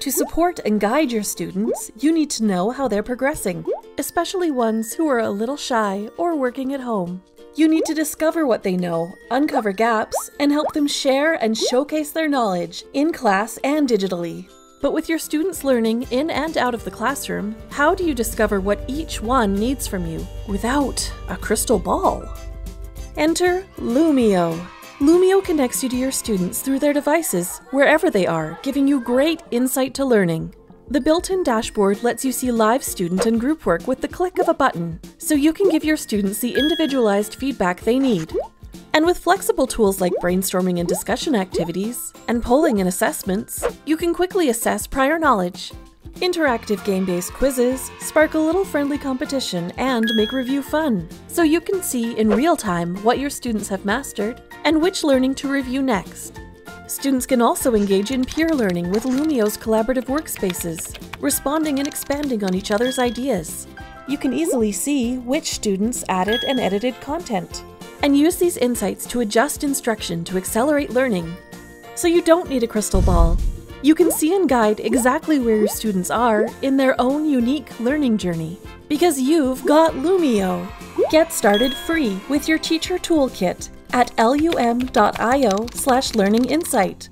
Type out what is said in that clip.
To support and guide your students, you need to know how they're progressing, especially ones who are a little shy or working at home. You need to discover what they know, uncover gaps, and help them share and showcase their knowledge in class and digitally. But with your students learning in and out of the classroom, how do you discover what each one needs from you without a crystal ball? Enter Lumio. Lumio connects you to your students through their devices, wherever they are, giving you great insight to learning. The built-in dashboard lets you see live student and group work with the click of a button, so you can give your students the individualized feedback they need. And with flexible tools like brainstorming and discussion activities, and polling and assessments, you can quickly assess prior knowledge. Interactive game-based quizzes spark a little friendly competition and make review fun, so you can see in real time what your students have mastered and which learning to review next. Students can also engage in peer learning with Lumio's collaborative workspaces, responding and expanding on each other's ideas. You can easily see which students added and edited content, and use these insights to adjust instruction to accelerate learning. So you don't need a crystal ball. You can see and guide exactly where your students are in their own unique learning journey, because you've got Lumio. Get started free with your teacher toolkit at lum.io/learninginsight.